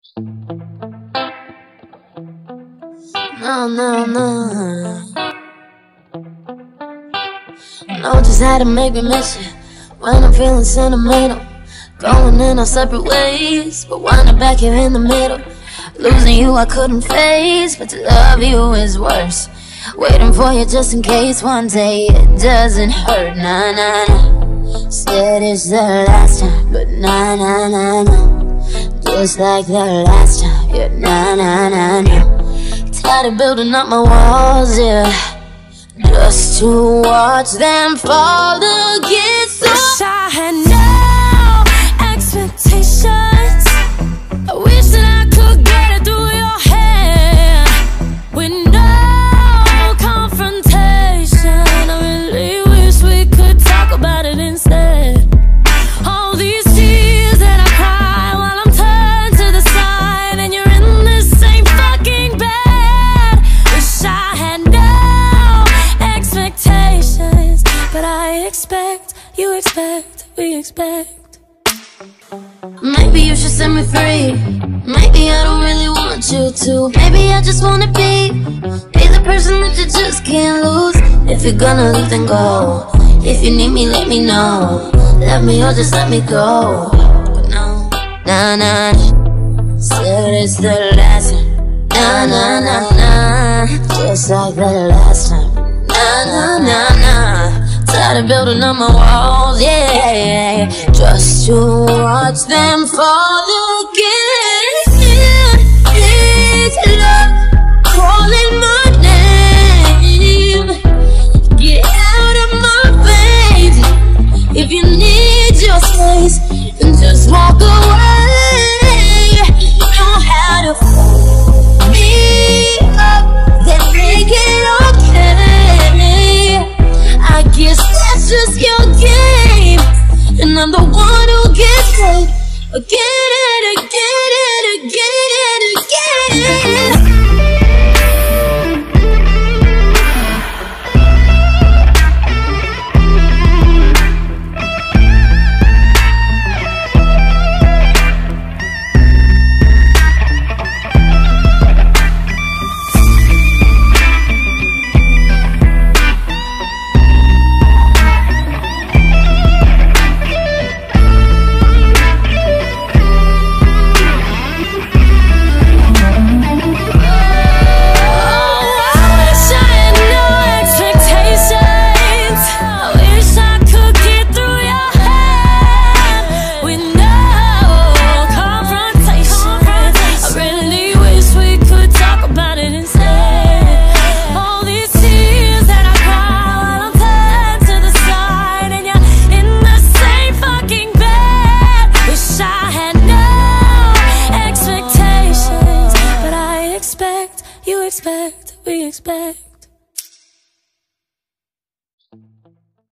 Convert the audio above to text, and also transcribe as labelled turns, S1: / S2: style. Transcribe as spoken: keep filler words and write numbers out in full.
S1: No, no, no. Know just how to make me miss you when I'm feeling sentimental. Going in our separate ways, but wind up back here in the middle. Losing you I couldn't face, but to love you is worse. Waiting for you just in case one day it doesn't hurt. Nah, nah, nah. Said it's the last time, but nah, nah, nah, nah. Just like the last time, yeah, nah, nah, nah, nah. Tired of building up my walls, yeah, just to watch them fall again. So
S2: wish I had no expectations. I wish that I could get it through your head with no confrontation. I really wish we could talk about it instead. All these tears that I cry while I'm turned to the side and you're in the same fucking bed. Wish I had no expectations, but I expect, you expect, we expect.
S1: Maybe you should set me free. Maybe I don't really want you to. Maybe I just wanna be Be the person that you just can't lose. If you're gonna leave, then go. If you need me, let me know. Let me or just let me go. But no, nah, nah. Said it's the last time. Nah, nah, nah, nah. Just like the last time. Nah, nah, nah, nah. Tired of building up my walls, yeah, just to watch them fall again. It's love calling my name. Get out of my face. If you need your space, then just walk away. You know how to hold me up, then make it okay. I guess that's just your game, and I'm the one who gets hurt again and again and again and again.
S2: You expect, we expect.